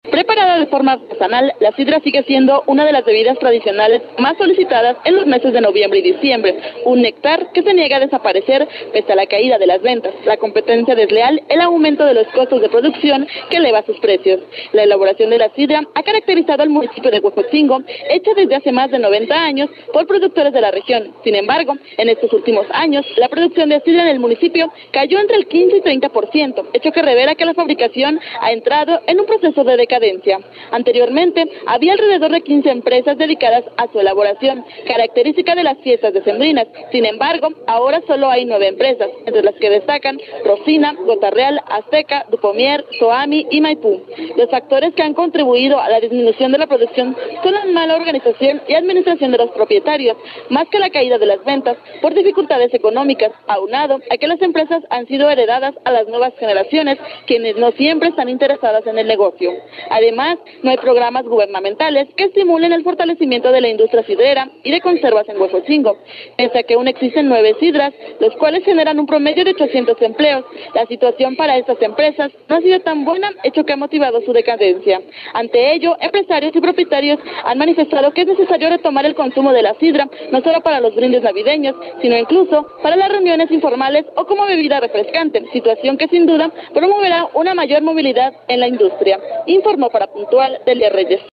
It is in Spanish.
Preparada de forma artesanal, la sidra sigue siendo una de las bebidas tradicionales más solicitadas en los meses de noviembre y diciembre, un néctar que se niega a desaparecer pese a la caída de las ventas, la competencia desleal, el aumento de los costos de producción que eleva sus precios. La elaboración de la sidra ha caracterizado al municipio de Huejotzingo, hecha desde hace más de 90 años por productores de la región. Sin embargo, en estos últimos años, la producción de sidra en el municipio cayó entre el 15 y 30%, hecho que revela que la fabricación ha entrado en un proceso de decadencia. Anteriormente, había alrededor de 15 empresas dedicadas a su elaboración, característica de las fiestas decembrinas. Sin embargo, ahora solo hay 9 empresas, entre las que destacan Rosina, Gota Real, Azteca, Dupomier, Soami y Maipú. Los factores que han contribuido a la disminución de la producción son la mala organización y administración de los propietarios, más que la caída de las ventas por dificultades económicas, aunado a que las empresas han sido heredadas a las nuevas generaciones, quienes no siempre están interesadas en el negocio. Además, no hay programas gubernamentales que estimulen el fortalecimiento de la industria sidrera y de conservas en Huejotzingo, pese a que aún existen 9 sidras, los cuales generan un promedio de 800 empleos. La situación para estas empresas no ha sido tan buena, hecho que ha motivado su decadencia. Ante ello, empresarios y propietarios han manifestado que es necesario retomar el consumo de la sidra, no solo para los brindes navideños, sino incluso para las reuniones informales o como bebida refrescante, situación que sin duda promoverá una mayor movilidad en la industria. Informó para Puntual Delia Reyes.